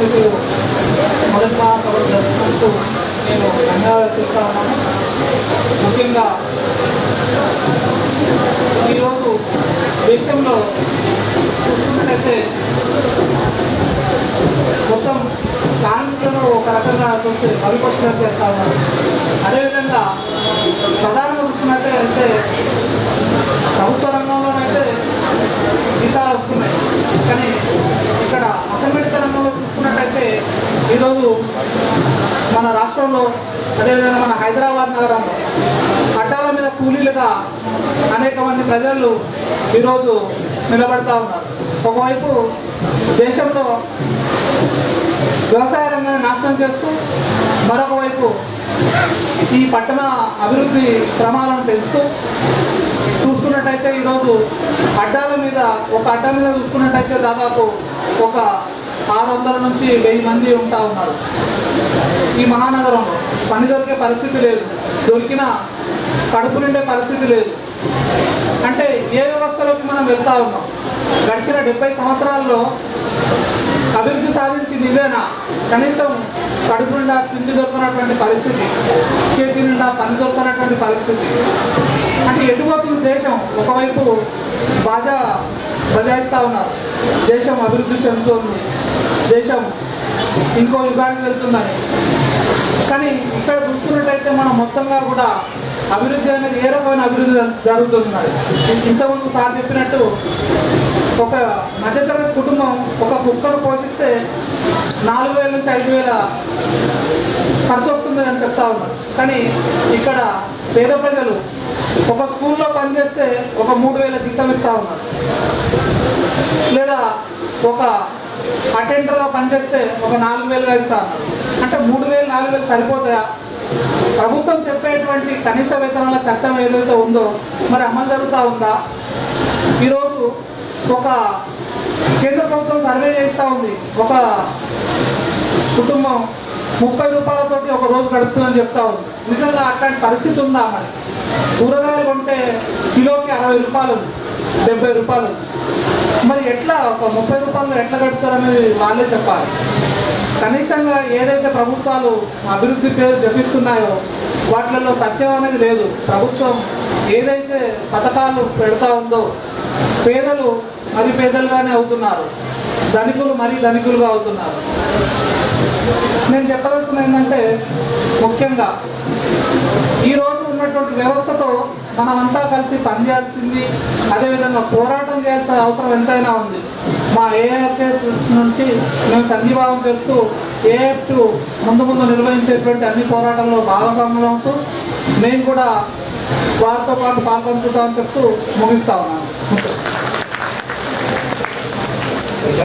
పరిస్థితులు మొదటి మహాసభలు జరుపుకుంటూ నేను ధన్యవాదాలు చెప్తా ఉన్నాను. ముఖ్యంగా ఈరోజు దేశంలో చూసుకున్నట్టయితే మొత్తం కార్మికులను ఒక రకంగా చూస్తే బలిపక్షులు చేస్తా ఉన్నారు. అదేవిధంగా ప్రధానంగా చూసుకున్నట్టయితే ప్రభుత్వ రంగంలోనైతే జీతాలు వస్తున్నాయి, కానీ ఇక్కడ అసంఘటిత రంగంలో చూసుకున్నట్టయితే ఈరోజు మన రాష్ట్రంలో అదేవిధంగా మన హైదరాబాద్ నగరంలో అడ్డాల మీద కూలీలుగా అనేక మంది ప్రజలు ఈరోజు నిలబడతా ఉన్నారు. ఒకవైపు దేశంలో వ్యవసాయ రంగాన్ని నాశనం చేస్తూ మరొక వైపు ఈ పట్టణ అభివృద్ధి క్రమాలను పెంచుతూ చూసుకున్నట్టయితే ఈరోజు అడ్డాల మీద ఒక అడ్డా మీద చూసుకున్నట్టయితే దాదాపు ఒక 600 నుంచి 1000 మంది ఉంటా ఉన్నారు. ఈ మహానగరంలో పని దొరికే పరిస్థితి లేదు, దొరికిన కడుపు నిండే పరిస్థితి లేదు. అంటే ఏ వ్యవస్థలోకి మనం వెళ్తా ఉన్నాం? గడిచిన 70 సంవత్సరాల్లో అభివృద్ధి సాధించింది ఇదేనా? కనీసం కడుపు నిండా తిండి దొరకనటువంటి పరిస్థితి, చేతి నిండా పని దొరకనటువంటి పరిస్థితి. అంటే ఎటుపోతుంది దేశం? ఒకవైపు బాజా బజాయిస్తూ ఉన్నారు, దేశం అభివృద్ధి చెందుతుంది, దేశం ఇంకో యుగానికి వెళ్తుందని. కానీ ఇక్కడ చూసుకున్నట్టయితే మనం మొత్తంగా కూడా అభివృద్ధి అనేది ఏ రకమైన అభివృద్ధి జరుగుతున్నది. ఇంతకుముందు సార్ చెప్పినట్టు ఒక మధ్యతరగతి కుటుంబం ఒక కుక్కను పోషిస్తే 4000 నుంచి 5000 ఖర్చు వస్తుంది అని చెప్తా ఉన్నారు. కానీ ఇక్కడ పేద ప్రజలు ఒక స్కూల్లో పనిచేస్తే ఒక 3000 జీతం ఇస్తూ ఉన్నారు, లేదా ఒక అటెండర్గా పనిచేస్తే ఒక 4000 ఇస్తా ఉన్నారు. అంటే 3000 4000 సరిపోతాయా? ప్రభుత్వం చెప్పేటువంటి కనీస వేతనాల చట్టం ఏదైతే ఉందో మరి అమలు జరుగుతూ ఉందా? ఈరోజు ఒక కేంద్ర ప్రభుత్వం సర్వే చేస్తూ ఉంది, ఒక కుటుంబం 30 రూపాయలతోటి ఒక రోజు గడుపుతుందని చెప్తా ఉంది. నిజంగా అట్లాంటి పరిస్థితి ఉందా? మరి కూరగాయలు కొంటే కిలోకి 60 రూపాయలు, 70 రూపాయలు. మరి ఎట్లా ఒక 30 రూపాయలు ఎట్లా గడుపుతారనేది వాళ్ళే చెప్పాలి. కనీసంగా ఏదైతే ప్రభుత్వాలు అభివృద్ధి పేరు జపిస్తున్నాయో వాటిలలో సత్యం అనేది లేదు. ప్రభుత్వం ఏదైతే పథకాలు పెడతా ఉందో పేదలు మరి పేదలుగానే అవుతున్నారు, ధనికులు మరీ ధనికులుగా అవుతున్నారు. నేను చెప్పదలుచుకున్న ఏంటంటే ముఖ్యంగా ఈరోజు ఉన్నటువంటి వ్యవస్థతో మనమంతా కలిసి పనిచేయాల్సింది, అదేవిధంగా పోరాటం చేయాల్సిన అవసరం ఎంతైనా ఉంది. మా ఏఎఫ్ఎస్ నుంచి మేము సంఘీభావం చేస్తూ ఏఎఫ్ ముందు నిర్వహించేటువంటి అన్ని పోరాటంలో భాగస్వామ్యం అవుతూ నేను కూడా వారితో పాటు పాల్పంచుతామని చెప్తూ ముగిస్తా ఉన్నాను.